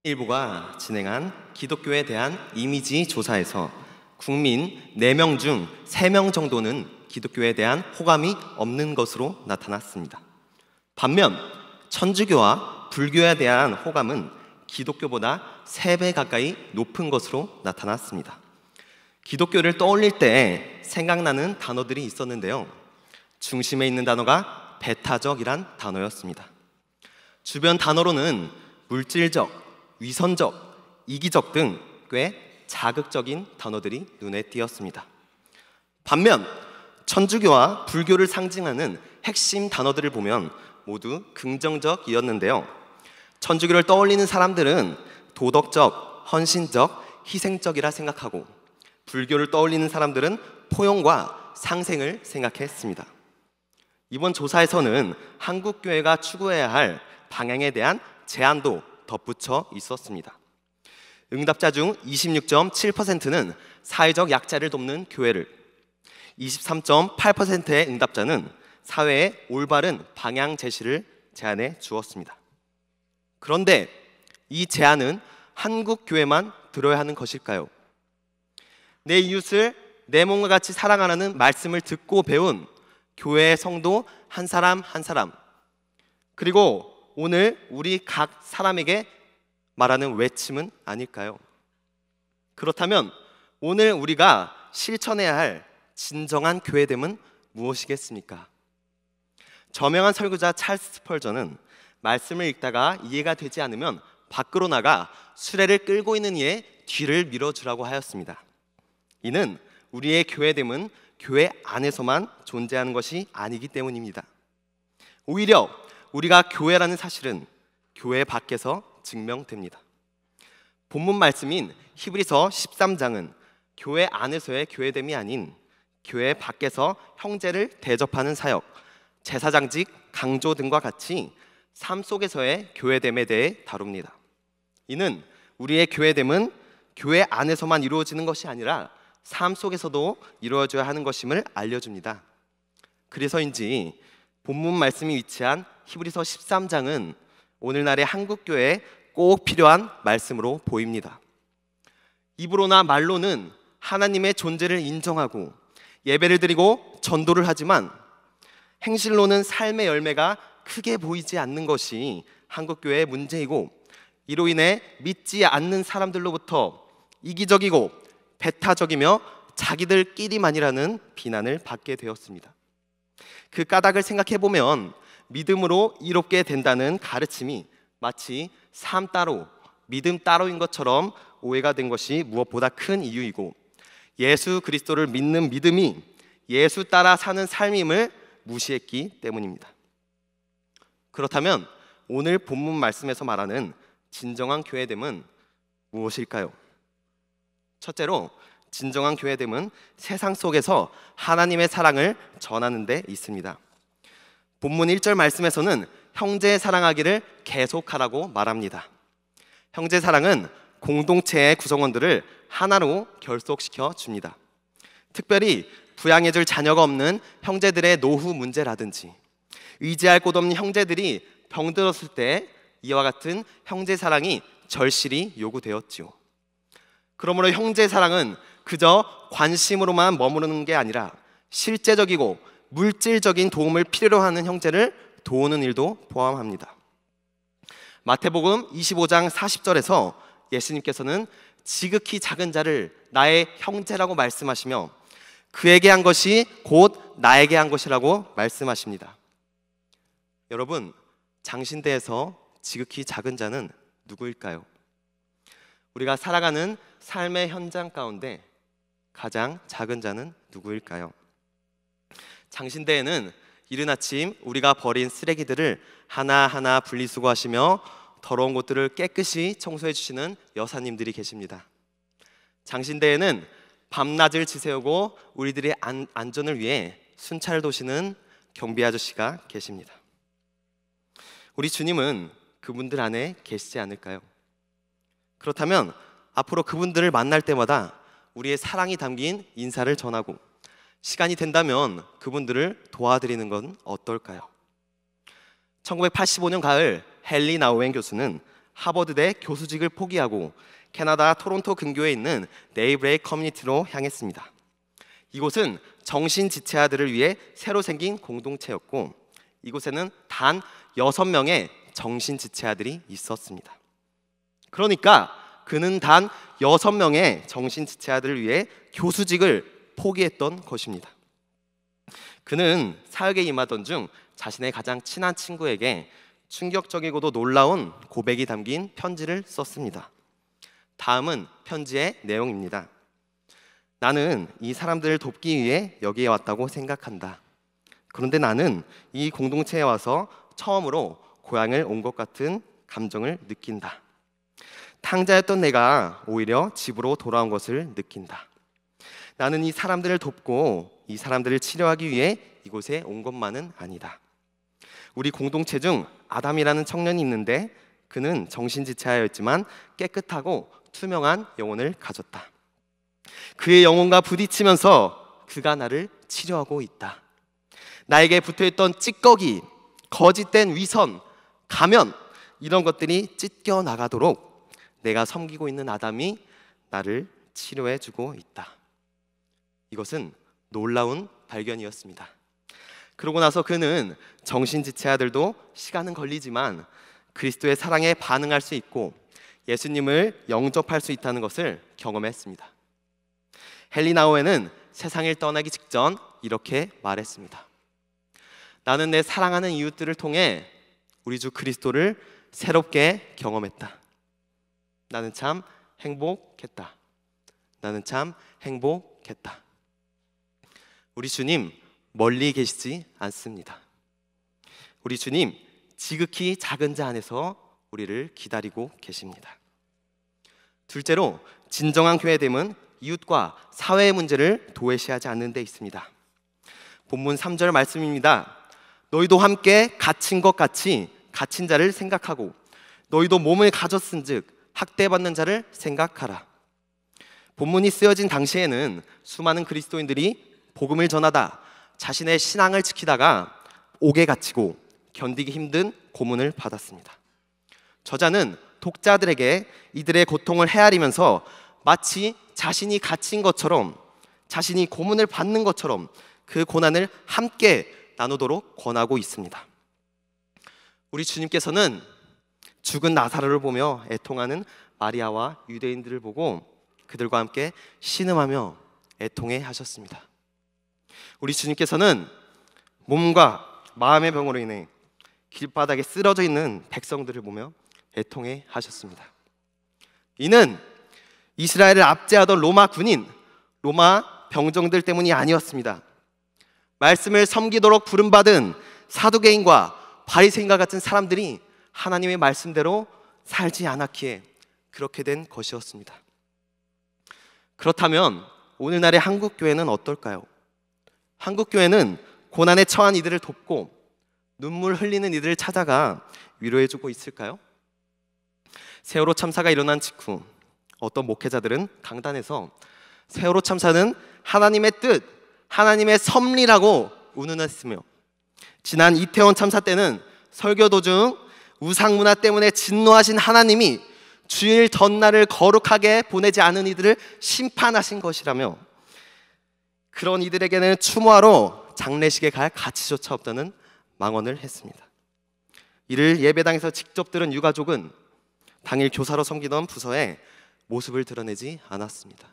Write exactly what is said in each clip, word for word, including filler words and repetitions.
일부가 진행한 기독교에 대한 이미지 조사에서 국민 네 명 중 세 명 정도는 기독교에 대한 호감이 없는 것으로 나타났습니다. 반면 천주교와 불교에 대한 호감은 기독교보다 세 배 가까이 높은 것으로 나타났습니다. 기독교를 떠올릴 때 생각나는 단어들이 있었는데요. 중심에 있는 단어가 배타적이란 단어였습니다. 주변 단어로는 물질적, 위선적, 이기적 등 꽤 자극적인 단어들이 눈에 띄었습니다. 반면 천주교와 불교를 상징하는 핵심 단어들을 보면 모두 긍정적이었는데요. 천주교를 떠올리는 사람들은 도덕적, 헌신적, 희생적이라 생각하고, 불교를 떠올리는 사람들은 포용과 상생을 생각했습니다. 이번 조사에서는 한국교회가 추구해야 할 방향에 대한 제안도 덧붙여 있었습니다. 응답자 중 이십육 점 칠 퍼센트는 사회적 약자를 돕는 교회를, 이십삼 점 팔 퍼센트의 응답자는 사회의 올바른 방향 제시를 제안해 주었습니다. 그런데 이 제안은 한국 교회만 들어야 하는 것일까요? 내 이웃을 내 몸과 같이 사랑하라는 말씀을 듣고 배운 교회의 성도 한 사람 한 사람, 그리고 오늘 우리 각 사람에게 말하는 외침은 아닐까요? 그렇다면 오늘 우리가 실천해야 할 진정한 교회됨은 무엇이겠습니까? 저명한 설교자 찰스 스펄전은 말씀을 읽다가 이해가 되지 않으면 밖으로 나가 수레를 끌고 있는 이의 뒤를 밀어주라고 하였습니다. 이는 우리의 교회됨은 교회 안에서만 존재하는 것이 아니기 때문입니다. 오히려 우리가 교회라는 사실은 교회 밖에서 증명됩니다. 본문 말씀인 히브리서 십삼 장은 교회 안에서의 교회됨이 아닌 교회 밖에서 형제를 대접하는 사역, 제사장직, 강조 등과 같이 삶 속에서의 교회됨에 대해 다룹니다. 이는 우리의 교회됨은 교회 안에서만 이루어지는 것이 아니라 삶 속에서도 이루어져야 하는 것임을 알려줍니다. 그래서인지 본문 말씀이 위치한 히브리서 십삼 장은 오늘날의 한국교회에 꼭 필요한 말씀으로 보입니다. 입으로나 말로는 하나님의 존재를 인정하고 예배를 드리고 전도를 하지만 행실로는 삶의 열매가 크게 보이지 않는 것이 한국교회의 문제이고, 이로 인해 믿지 않는 사람들로부터 이기적이고 배타적이며 자기들끼리만이라는 비난을 받게 되었습니다. 그 까닭을 생각해보면 믿음으로 이롭게 된다는 가르침이 마치 삶 따로, 믿음 따로인 것처럼 오해가 된 것이 무엇보다 큰 이유이고, 예수 그리스도를 믿는 믿음이 예수 따라 사는 삶임을 무시했기 때문입니다. 그렇다면 오늘 본문 말씀에서 말하는 진정한 교회됨은 무엇일까요? 첫째로, 진정한 교회됨은 세상 속에서 하나님의 사랑을 전하는 데 있습니다. 본문 일 절 말씀에서는 형제 사랑하기를 계속하라고 말합니다. 형제 사랑은 공동체의 구성원들을 하나로 결속시켜 줍니다. 특별히 부양해줄 자녀가 없는 형제들의 노후 문제라든지, 의지할 곳 없는 형제들이 병들었을 때 이와 같은 형제 사랑이 절실히 요구되었지요. 그러므로 형제 사랑은 그저 관심으로만 머무르는 게 아니라 실제적이고 물질적인 도움을 필요로 하는 형제를 도우는 일도 포함합니다. 마태복음 이십오 장 사십 절에서 예수님께서는 지극히 작은 자를 나의 형제라고 말씀하시며 그에게 한 것이 곧 나에게 한 것이라고 말씀하십니다. 여러분, 장신대에서 지극히 작은 자는 누구일까요? 우리가 살아가는 삶의 현장 가운데 가장 작은 자는 누구일까요? 장신대에는 이른 아침 우리가 버린 쓰레기들을 하나하나 분리수거하시며 더러운 곳들을 깨끗이 청소해 주시는 여사님들이 계십니다. 장신대에는 밤낮을 지새우고 우리들의 안, 안전을 위해 순찰을 도시는 경비 아저씨가 계십니다. 우리 주님은 그분들 안에 계시지 않을까요? 그렇다면 앞으로 그분들을 만날 때마다 우리의 사랑이 담긴 인사를 전하고, 시간이 된다면 그분들을 도와드리는 건 어떨까요? 천구백팔십오 년 가을 헨리 나우엔 교수는 하버드대 교수직을 포기하고 캐나다 토론토 근교에 있는 네이브레이크 커뮤니티로 향했습니다. 이곳은 정신지체아들을 위해 새로 생긴 공동체였고 이곳에는 단 여섯 명의 정신지체아들이 있었습니다. 그러니까 그는 단 여섯 명의 정신지체아들을 위해 교수직을 포기했던 것입니다. 그는 사역에 임하던 중 자신의 가장 친한 친구에게 충격적이고도 놀라운 고백이 담긴 편지를 썼습니다. 다음은 편지의 내용입니다. 나는 이 사람들을 돕기 위해 여기에 왔다고 생각한다. 그런데 나는 이 공동체에 와서 처음으로 고향을 온 것 같은 감정을 느낀다. 탕자였던 내가 오히려 집으로 돌아온 것을 느낀다. 나는 이 사람들을 돕고 이 사람들을 치료하기 위해 이곳에 온 것만은 아니다. 우리 공동체 중 아담이라는 청년이 있는데 그는 정신지체아였지만 깨끗하고 투명한 영혼을 가졌다. 그의 영혼과 부딪히면서 그가 나를 치료하고 있다. 나에게 붙어있던 찌꺼기, 거짓된 위선, 가면 이런 것들이 찢겨 나가도록 내가 섬기고 있는 아담이 나를 치료해주고 있다. 이것은 놀라운 발견이었습니다. 그러고 나서 그는 정신지체아들도 시간은 걸리지만 그리스도의 사랑에 반응할 수 있고 예수님을 영접할 수 있다는 것을 경험했습니다. 헨리 나우에는 세상을 떠나기 직전 이렇게 말했습니다. 나는 내 사랑하는 이웃들을 통해 우리 주 그리스도를 새롭게 경험했다. 나는 참 행복했다. 나는 참 행복했다. 우리 주님 멀리 계시지 않습니다. 우리 주님 지극히 작은 자 안에서 우리를 기다리고 계십니다. 둘째로 진정한 교회됨은 이웃과 사회의 문제를 도외시하지 않는 데 있습니다. 본문 삼 절 말씀입니다. 너희도 함께 갇힌 것 같이 갇힌 자를 생각하고 너희도 몸을 가졌은즉 학대받는 자를 생각하라. 본문이 쓰여진 당시에는 수많은 그리스도인들이 복음을 전하다 자신의 신앙을 지키다가 옥에 갇히고 견디기 힘든 고문을 받았습니다. 저자는 독자들에게 이들의 고통을 헤아리면서 마치 자신이 갇힌 것처럼 자신이 고문을 받는 것처럼 그 고난을 함께 나누도록 권하고 있습니다. 우리 주님께서는 죽은 나사로를 보며 애통하는 마리아와 유대인들을 보고 그들과 함께 신음하며 애통해 하셨습니다. 우리 주님께서는 몸과 마음의 병으로 인해 길바닥에 쓰러져 있는 백성들을 보며 애통해 하셨습니다. 이는 이스라엘을 압제하던 로마 군인, 로마 병정들 때문이 아니었습니다. 말씀을 섬기도록 부름받은 사두개인과 바리새인과 같은 사람들이 하나님의 말씀대로 살지 않았기에 그렇게 된 것이었습니다. 그렇다면 오늘날의 한국교회는 어떨까요? 한국교회는 고난에 처한 이들을 돕고 눈물 흘리는 이들을 찾아가 위로해주고 있을까요? 세월호 참사가 일어난 직후 어떤 목회자들은 강단에서 세월호 참사는 하나님의 뜻, 하나님의 섭리라고 운운했으며 지난 이태원 참사 때는 설교 도중 우상문화 때문에 진노하신 하나님이 주일 전날을 거룩하게 보내지 않은 이들을 심판하신 것이라며 그런 이들에게는 추모하러 장례식에 갈 가치조차 없다는 망언을 했습니다. 이를 예배당에서 직접 들은 유가족은 당일 교사로 섬기던 부서에 모습을 드러내지 않았습니다.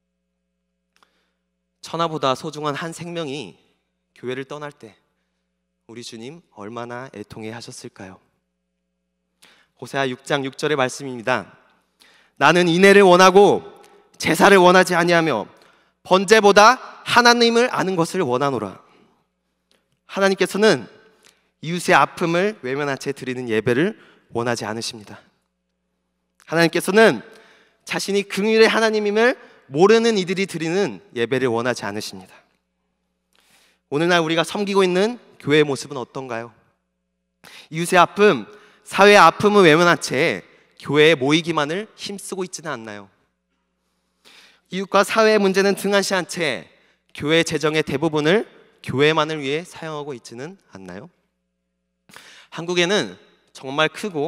천하보다 소중한 한 생명이 교회를 떠날 때 우리 주님 얼마나 애통해 하셨을까요? 호세아 육 장 육 절의 말씀입니다. 나는 인애를 원하고 제사를 원하지 아니하며 번제보다 하나님을 아는 것을 원하노라. 하나님께서는 이웃의 아픔을 외면한 채 드리는 예배를 원하지 않으십니다. 하나님께서는 자신이 긍휼의 하나님임을 모르는 이들이 드리는 예배를 원하지 않으십니다. 오늘날 우리가 섬기고 있는 교회의 모습은 어떤가요? 이웃의 아픔, 사회의 아픔을 외면한 채 교회에 모이기만을 힘쓰고 있지는 않나요? 이웃과 사회의 문제는 등한시한 채 교회 재정의 대부분을 교회만을 위해 사용하고 있지는 않나요? 한국에는 정말 크고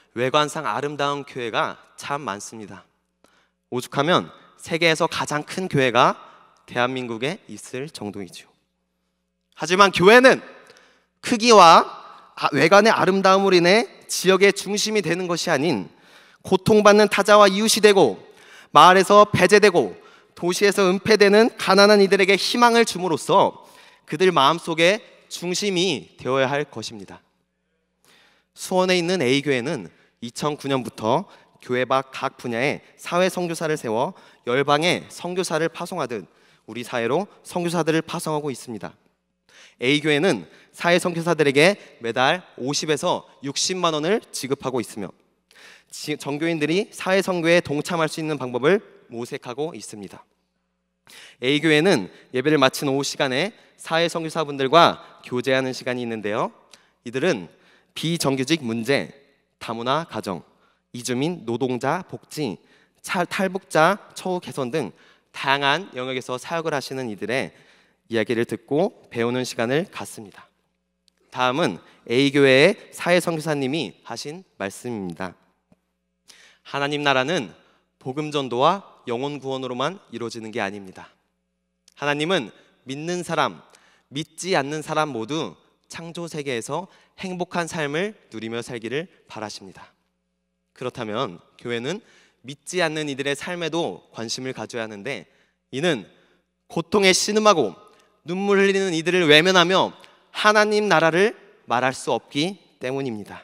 외관상 아름다운 교회가 참 많습니다. 오죽하면 세계에서 가장 큰 교회가 대한민국에 있을 정도이죠. 하지만 교회는 크기와 외관의 아름다움으로 인해 지역의 중심이 되는 것이 아닌 고통받는 타자와 이웃이 되고 마을에서 배제되고 도시에서 은폐되는 가난한 이들에게 희망을 줌으로써 그들 마음속에 중심이 되어야 할 것입니다. 수원에 있는 A교회는 이천구 년부터 교회 밖 각 분야에 사회 선교사를 세워 열방에 선교사를 파송하듯 우리 사회로 선교사들을 파송하고 있습니다. A교회는 사회 선교사들에게 매달 오십에서 육십만 원을 지급하고 있으며 전교인들이 사회 선교에 동참할 수 있는 방법을 모색하고 있습니다. A교회는 예배를 마친 오후 시간에 사회 선교사분들과 교제하는 시간이 있는데요, 이들은 비정규직 문제, 다문화 가정, 이주민 노동자 복지, 탈북자 처우 개선 등 다양한 영역에서 사역을 하시는 이들의 이야기를 듣고 배우는 시간을 갖습니다. 다음은 A교회의 사회 선교사님이 하신 말씀입니다. 하나님 나라는 복음 전도와 영혼 구원으로만 이루어지는 게 아닙니다. 하나님은 믿는 사람, 믿지 않는 사람 모두 창조 세계에서 행복한 삶을 누리며 살기를 바라십니다. 그렇다면 교회는 믿지 않는 이들의 삶에도 관심을 가져야 하는데, 이는 고통에 신음하고 눈물 흘리는 이들을 외면하며 하나님 나라를 말할 수 없기 때문입니다.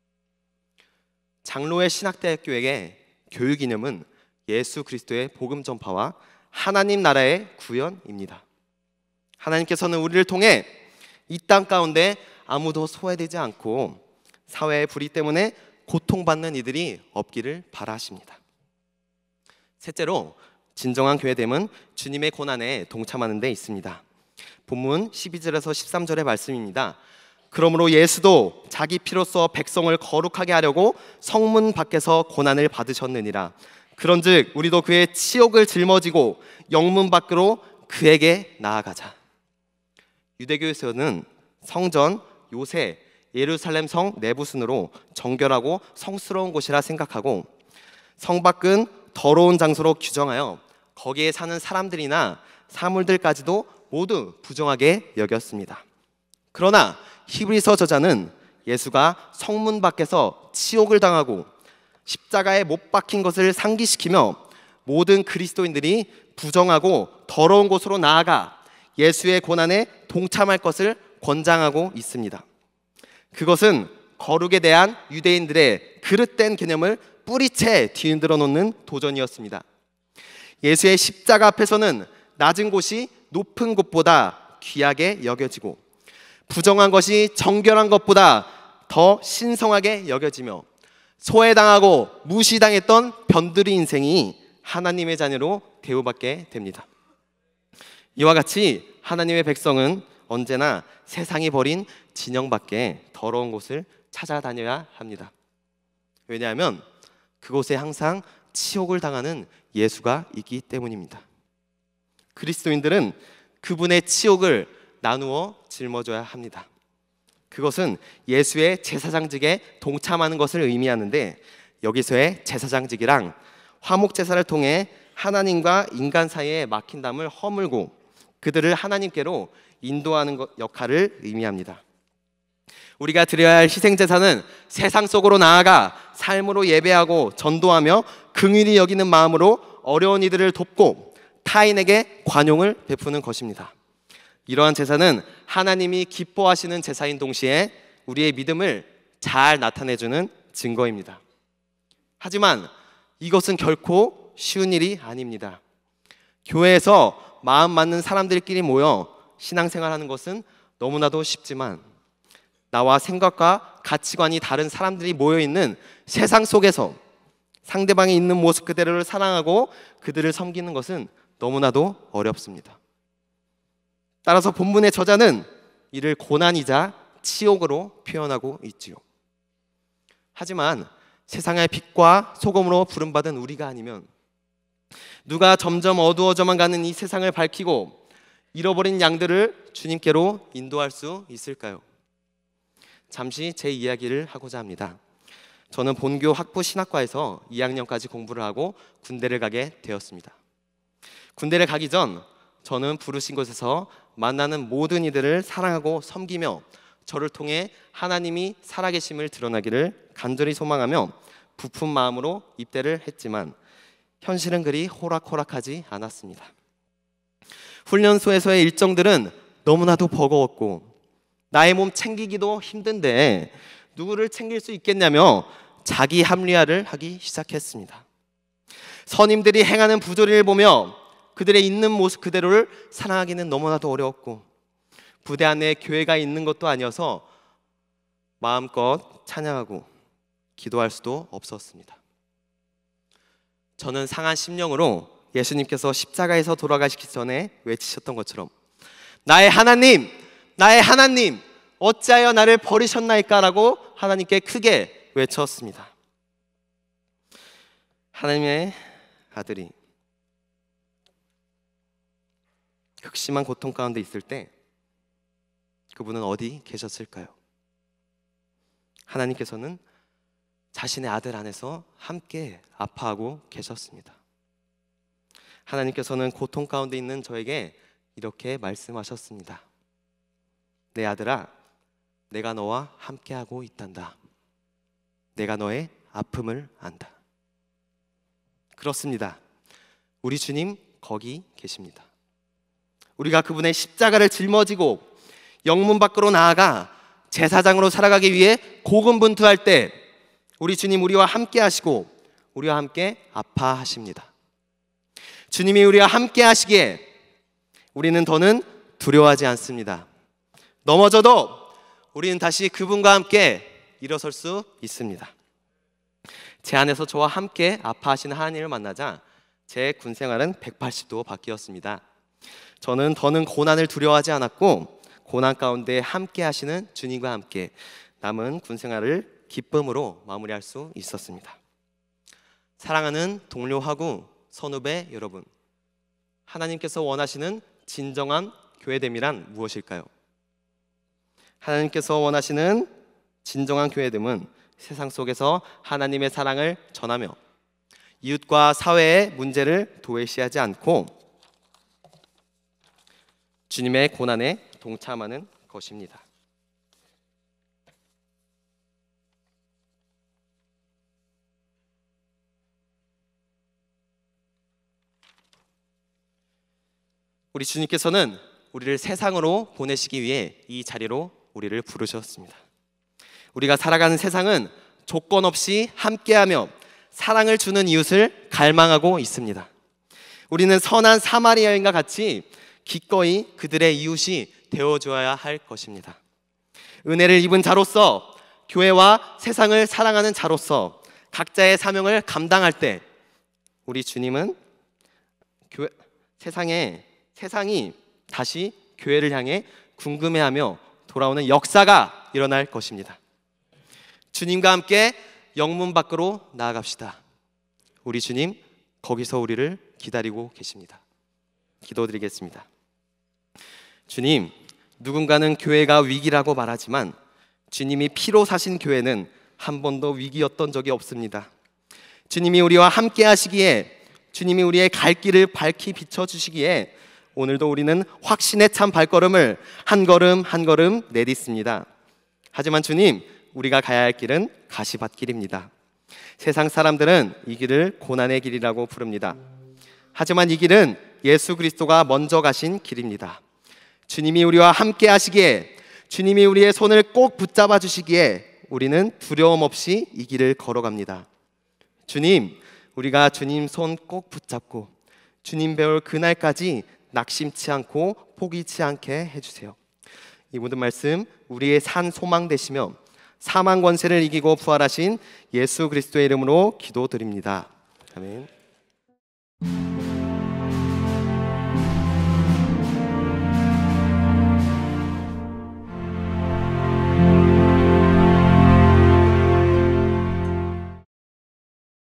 장로의 신학대학교의 교육 이념은 예수 그리스도의 복음 전파와 하나님 나라의 구현입니다. 하나님께서는 우리를 통해 이 땅 가운데 아무도 소외되지 않고 사회의 불의 때문에 고통받는 이들이 없기를 바라십니다. 셋째로, 진정한 교회됨은 주님의 고난에 동참하는 데 있습니다. 본문 십이 절에서 십삼 절의 말씀입니다. 그러므로 예수도 자기 피로써 백성을 거룩하게 하려고 성문 밖에서 고난을 받으셨느니라. 그런즉 우리도 그의 치욕을 짊어지고 영문 밖으로 그에게 나아가자. 유대교에서는 성전, 요새, 예루살렘 성 내부 순으로 정결하고 성스러운 곳이라 생각하고 성 밖은 더러운 장소로 규정하여 거기에 사는 사람들이나 사물들까지도 모두 부정하게 여겼습니다. 그러나 히브리서 저자는 예수가 성문 밖에서 치욕을 당하고 십자가에 못 박힌 것을 상기시키며 모든 그리스도인들이 부정하고 더러운 곳으로 나아가 예수의 고난에 동참할 것을 권장하고 있습니다. 그것은 거룩에 대한 유대인들의 그릇된 개념을 뿌리채 뒤흔들어 놓는 도전이었습니다. 예수의 십자가 앞에서는 낮은 곳이 높은 곳보다 귀하게 여겨지고 부정한 것이 정결한 것보다 더 신성하게 여겨지며 소외당하고 무시당했던 변두리 인생이 하나님의 자녀로 대우받게 됩니다. 이와 같이 하나님의 백성은 언제나 세상이 버린 진영 밖에 더러운 곳을 찾아다녀야 합니다. 왜냐하면 그곳에 항상 치욕을 당하는 예수가 있기 때문입니다. 그리스도인들은 그분의 치욕을 나누어 짊어져야 합니다. 그것은 예수의 제사장직에 동참하는 것을 의미하는데, 여기서의 제사장직이랑 화목제사를 통해 하나님과 인간 사이에 막힌 담을 허물고 그들을 하나님께로 인도하는 것, 역할을 의미합니다. 우리가 드려야 할 희생제사는 세상 속으로 나아가 삶으로 예배하고 전도하며 긍휼히 여기는 마음으로 어려운 이들을 돕고 타인에게 관용을 베푸는 것입니다. 이러한 제사는 하나님이 기뻐하시는 제사인 동시에 우리의 믿음을 잘 나타내주는 증거입니다. 하지만 이것은 결코 쉬운 일이 아닙니다. 교회에서 마음 맞는 사람들끼리 모여 신앙생활하는 것은 너무나도 쉽지만 나와 생각과 가치관이 다른 사람들이 모여있는 세상 속에서 상대방이 있는 모습 그대로를 사랑하고 그들을 섬기는 것은 너무나도 어렵습니다. 따라서 본문의 저자는 이를 고난이자 치욕으로 표현하고 있지요. 하지만 세상의 빛과 소금으로 부름받은 우리가 아니면 누가 점점 어두워져만 가는 이 세상을 밝히고 잃어버린 양들을 주님께로 인도할 수 있을까요? 잠시 제 이야기를 하고자 합니다. 저는 본교 학부 신학과에서 이 학년까지 공부를 하고 군대를 가게 되었습니다. 군대를 가기 전 저는 부르신 곳에서 만나는 모든 이들을 사랑하고 섬기며 저를 통해 하나님이 살아계심을 드러나기를 간절히 소망하며 부푼 마음으로 입대를 했지만 현실은 그리 호락호락하지 않았습니다. 훈련소에서의 일정들은 너무나도 버거웠고 나의 몸 챙기기도 힘든데 누구를 챙길 수 있겠냐며 자기 합리화를 하기 시작했습니다. 선임들이 행하는 부조리를 보며 그들의 있는 모습 그대로를 사랑하기는 너무나도 어려웠고 부대 안에 교회가 있는 것도 아니어서 마음껏 찬양하고 기도할 수도 없었습니다. 저는 상한 심령으로 예수님께서 십자가에서 돌아가시기 전에 외치셨던 것처럼 나의 하나님, 나의 하나님 어찌하여 나를 버리셨나이까 라고 하나님께 크게 외쳤습니다. 하나님의 아들이 극심한 고통 가운데 있을 때 그분은 어디 계셨을까요? 하나님께서는 자신의 아들 안에서 함께 아파하고 계셨습니다. 하나님께서는 고통 가운데 있는 저에게 이렇게 말씀하셨습니다. 내 아들아, 내가 너와 함께하고 있단다. 내가 너의 아픔을 안다. 그렇습니다. 우리 주님 거기 계십니다. 우리가 그분의 십자가를 짊어지고 영문 밖으로 나아가 제사장으로 살아가기 위해 고군분투할 때 우리 주님 우리와 함께 하시고 우리와 함께 아파하십니다. 주님이 우리와 함께 하시기에 우리는 더는 두려워하지 않습니다. 넘어져도 우리는 다시 그분과 함께 일어설 수 있습니다. 제 안에서 저와 함께 아파하시는 하나님을 만나자 제 군생활은 백팔십 도 바뀌었습니다. 저는 더는 고난을 두려워하지 않았고 고난 가운데 함께 하시는 주님과 함께 남은 군생활을 기쁨으로 마무리할 수 있었습니다. 사랑하는 동료하고 선후배 여러분, 하나님께서 원하시는 진정한 교회됨이란 무엇일까요? 하나님께서 원하시는 진정한 교회됨은 세상 속에서 하나님의 사랑을 전하며 이웃과 사회의 문제를 도외시하지 않고 주님의 고난에 동참하는 것입니다. 우리 주님께서는 우리를 세상으로 보내시기 위해 이 자리로 우리를 부르셨습니다. 우리가 살아가는 세상은 조건 없이 함께하며 사랑을 주는 이웃을 갈망하고 있습니다. 우리는 선한 사마리아 여인과 같이 기꺼이 그들의 이웃이 되어줘야 할 것입니다. 은혜를 입은 자로서 교회와 세상을 사랑하는 자로서 각자의 사명을 감당할 때 우리 주님은 교회, 세상에, 세상이 다시 교회를 향해 궁금해하며 돌아오는 역사가 일어날 것입니다. 주님과 함께 영문 밖으로 나아갑시다. 우리 주님 거기서 우리를 기다리고 계십니다. 기도드리겠습니다. 주님, 누군가는 교회가 위기라고 말하지만 주님이 피로 사신 교회는 한 번도 위기였던 적이 없습니다. 주님이 우리와 함께 하시기에, 주님이 우리의 갈 길을 밝히 비춰주시기에 오늘도 우리는 확신에 찬 발걸음을 한 걸음 한 걸음 내딛습니다. 하지만 주님, 우리가 가야 할 길은 가시밭길입니다. 세상 사람들은 이 길을 고난의 길이라고 부릅니다. 하지만 이 길은 예수 그리스도가 먼저 가신 길입니다. 주님이 우리와 함께 하시기에, 주님이 우리의 손을 꼭 붙잡아 주시기에 우리는 두려움 없이 이 길을 걸어갑니다. 주님, 우리가 주님 손 꼭 붙잡고 주님 배울 그날까지 낙심치 않고 포기치 않게 해주세요. 이 모든 말씀 우리의 산 소망 되시며 사망 권세를 이기고 부활하신 예수 그리스도의 이름으로 기도드립니다. 아멘.